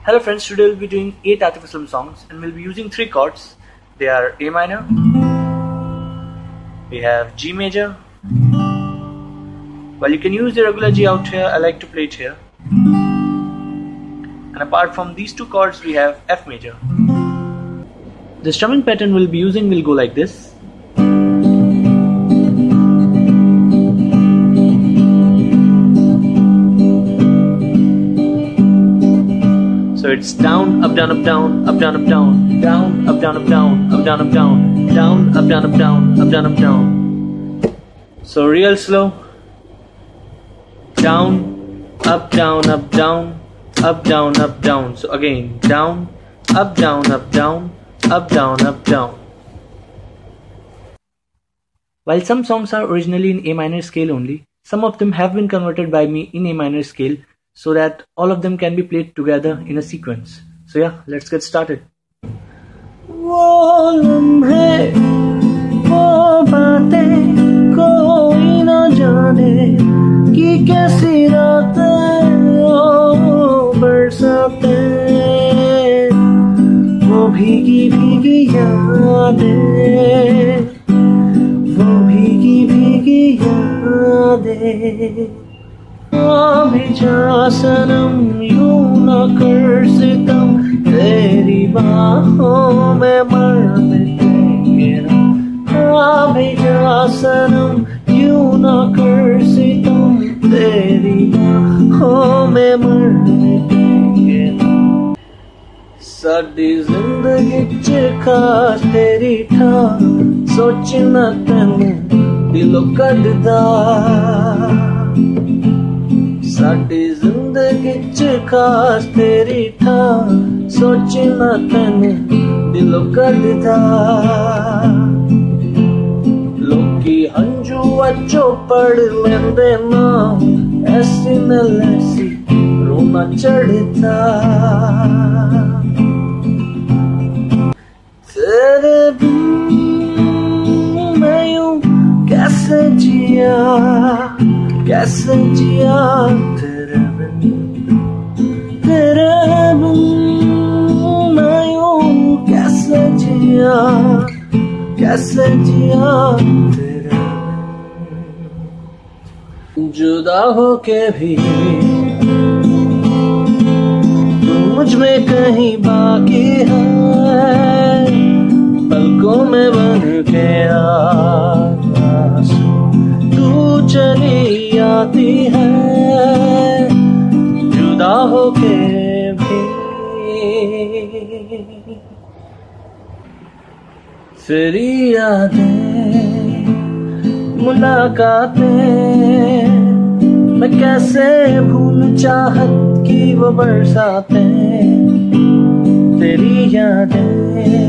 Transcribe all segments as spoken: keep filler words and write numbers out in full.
Hello friends, today we'll be doing eight A T I F ASLAM songs and we'll be using three chords. They are A minor, we have G major. Well, you can use the regular G out here, I like to play it here. And apart from these two chords, we have F major. The strumming pattern we'll be using will go like this. So it's down, up, down, up, down, up, down, up, down, down, up, down, up, down, up, down, up, down, down, up, down, up, down, up, down, up, down. So real slow. Down, up, down, up, down, up, down, up, down. So again, down, up, down, up, down, up, down, up, down. While some songs are originally in A minor scale only, some of them have been converted by me in A minor scale, so that all of them can be played together in a sequence. So yeah, let's get started. वो लम्हे वो बातें कोई न जाने कि कैसी रातें ओ बरसातें वो भीगी भीगी यादें वो भीगी भीगी यादें अभी जा सनम यूं न कर सितम तेरी बाहों में मर मिटेंगे ना अभी जा सनम यूं न कर सितम तेरी बाहों में मर मिटेंगे ना साडी जिंदगी च खास तेरी ठा सोचना तैनू दिलों कढदा साडी जिंदगी च खास तेरी ठा सोचना तैनू दिलों कढदा लोकी हंजू अचो पढ़ लेंदे ना ऐसी न लैसी रोना चढ़दा तेरे बिन मैं यूं कैसे जिया कैसे जिया तेरे बिन तेरे बिन मैं यूं कैसे जिया कैसे जिया तेरे बिन जुदा होके भी तू मुझ में कहीं बाकी है पलकों में बन के आंसू तू चली आती है जुदा होके भी फिर यादें मुलाकातें मैं कैसे भूल चाहत की वो बरसातें तेरी यादें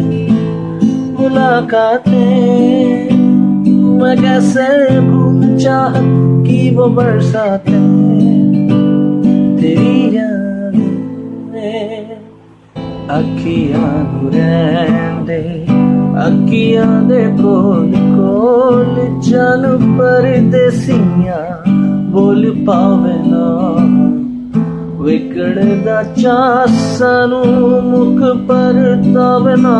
मुलाकातें मैं कैसे भूल चाहत की वो बरसातें तेरी यादें अखियां नू रैंदे अखियां दे कोल कोल चल परदेसियां बोल पावे ना विकड़दा चा सानू मुख परतावे ना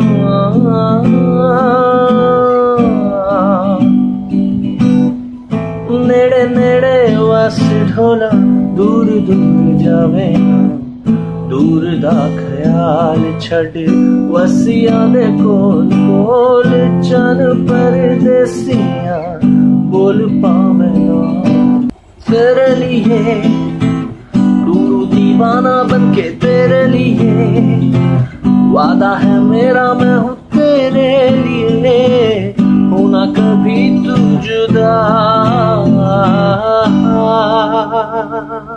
नेड़े नेड़े वस ढोला दूर दूर जावे ना दूर दा ख्याल छड़ वसिया दे कोल कोल चल परदेसियां बोल पावे ना तेरे लिए टूरू दीवाना बनके तेरे लिए वादा है मेरा मैं हूँ तेरे लिए होना कभी तू जुदा